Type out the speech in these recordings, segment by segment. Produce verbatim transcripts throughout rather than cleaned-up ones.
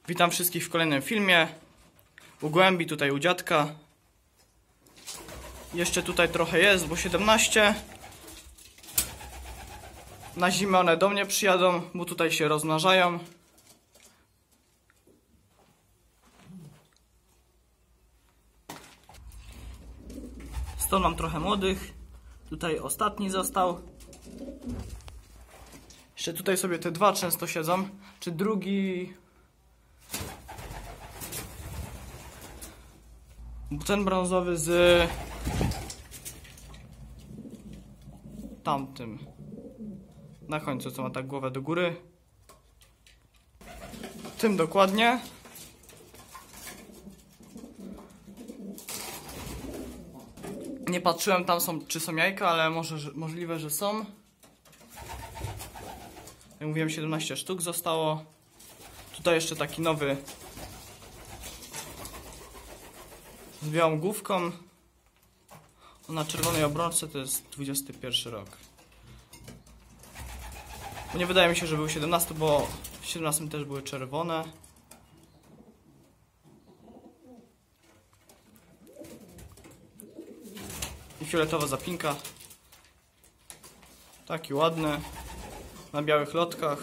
Witam wszystkich w kolejnym filmie. U głębi, tutaj u dziadka. Jeszcze tutaj trochę jest, bo siedemnaście. Na zimę one do mnie przyjadą, bo tutaj się rozmnażają. Stąd mam trochę młodych. Tutaj ostatni został. Jeszcze tutaj sobie te dwa często siedzą. Czy drugi... Ten brązowy z tamtym na końcu, co ma tak głowę do góry. Tym dokładnie. Nie patrzyłem tam, są, czy są jajka, ale może, że, możliwe, że są. Jak mówiłem, siedemnaście sztuk zostało. Tutaj jeszcze taki nowy z białą główką. Na czerwonej obrączce to jest dwudziesty pierwszy rok. Bo nie wydaje mi się, że był siedemnasty, bo w siedemnastym też były czerwone. I fioletowa zapinka. Taki ładny. Na białych lotkach.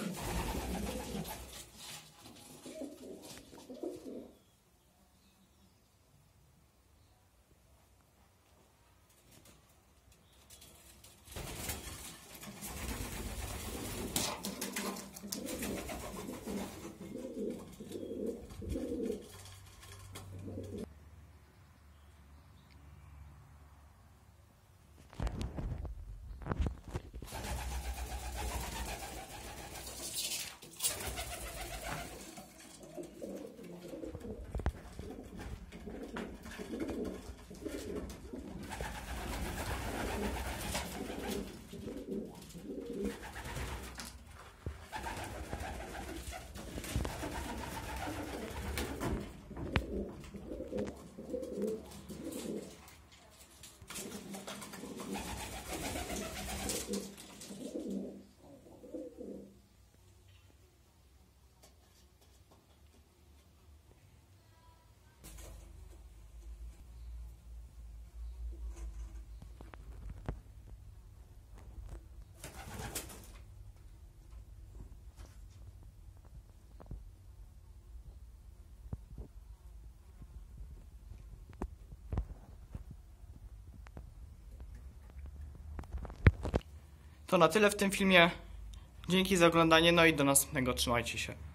To na tyle w tym filmie. Dzięki za oglądanie, no i do następnego. Trzymajcie się.